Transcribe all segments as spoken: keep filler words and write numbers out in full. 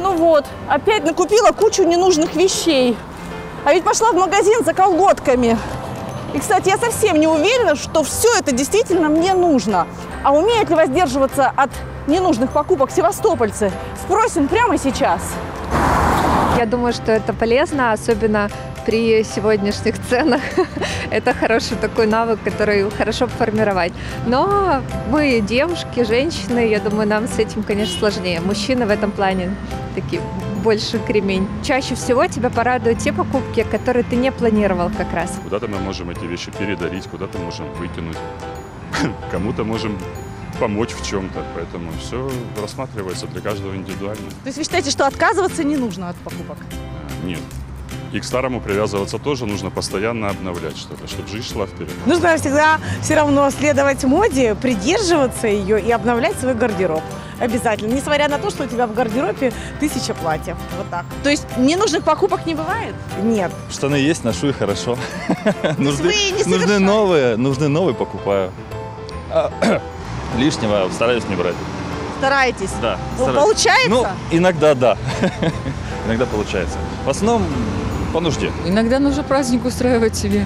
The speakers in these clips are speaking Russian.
Ну вот, опять накупила кучу ненужных вещей. А ведь пошла в магазин за колготками. И, кстати, я совсем не уверена, что все это действительно мне нужно. А умеют ли воздерживаться от ненужных покупок севастопольцы? Спросим прямо сейчас. Я думаю, что это полезно, особенно при сегодняшних ценах. Это хороший такой навык, который хорошо формировать. Но мы девушки, женщины, я думаю, нам с этим, конечно, сложнее. Мужчины в этом плане такие больше кремень. Чаще всего тебя порадуют те покупки, которые ты не планировал как раз. Куда-то мы можем эти вещи передарить, куда-то можем выкинуть, кому-то можем помочь в чем-то. Поэтому все рассматривается для каждого индивидуально. То есть вы считаете, что отказываться не нужно от покупок? Нет. И к старому привязываться тоже нужно постоянно обновлять что-то, чтобы жизнь шла вперед. Нужно всегда все равно следовать моде, придерживаться ее и обновлять свой гардероб. Обязательно. Несмотря на то, что у тебя в гардеробе тысяча платьев. Вот так. То есть ненужных покупок не бывает? Нет. Штаны есть, ношу и хорошо. Нужны, вы не нужны совершаете? новые, нужны новые, покупаю. А, лишнего стараюсь не брать. Стараетесь? Да. Ну, стараюсь. получается? Ну, иногда да. Иногда получается. В основном по нужде. Иногда нужно праздник устраивать себе.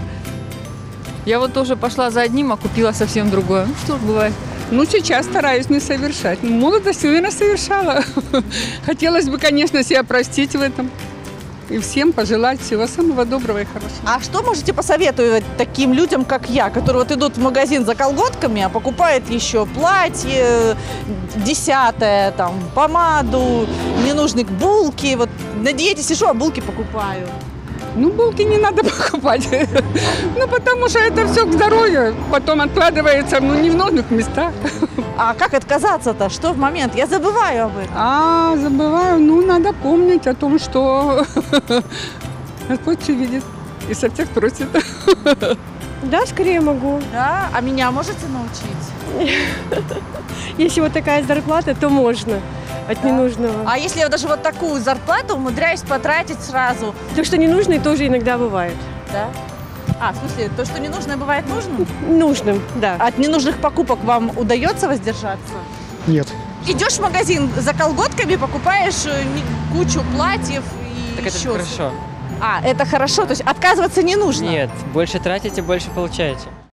Я вот тоже пошла за одним, а купила совсем другое. Ну что ж, бывает. Ну, сейчас стараюсь не совершать. В молодости, наверное, совершала. Хотелось бы, конечно, себя простить в этом. И всем пожелать всего самого доброго и хорошего. А что можете посоветовать таким людям, как я, которые вот идут в магазин за колготками, а покупают еще платье, десятое, там, помаду, ненужные булки. Вот на диете сижу, а булки покупаю. Ну, булки не надо покупать. Ну, потому что это все к здоровью. Потом откладывается, ну, не в нужных местах. А как отказаться-то? Что в момент? Я забываю об этом. А, забываю. Ну, надо помнить о том, что Господь все видит и со всех просит. Да, скорее могу. Да? А меня можете научить? Если вот такая зарплата, то можно. От Да. ненужного. А если я даже вот такую зарплату умудряюсь потратить сразу? То, что ненужное, тоже иногда бывает. Да? А, в смысле, то, что не нужное, бывает нужным? Нужным, да. От ненужных покупок вам удается воздержаться? Нет. Идешь в магазин за колготками, покупаешь э, ми- кучу платьев и Так это еще... хорошо. А, это хорошо, то есть отказываться не нужно? Нет, больше тратите, больше получаете.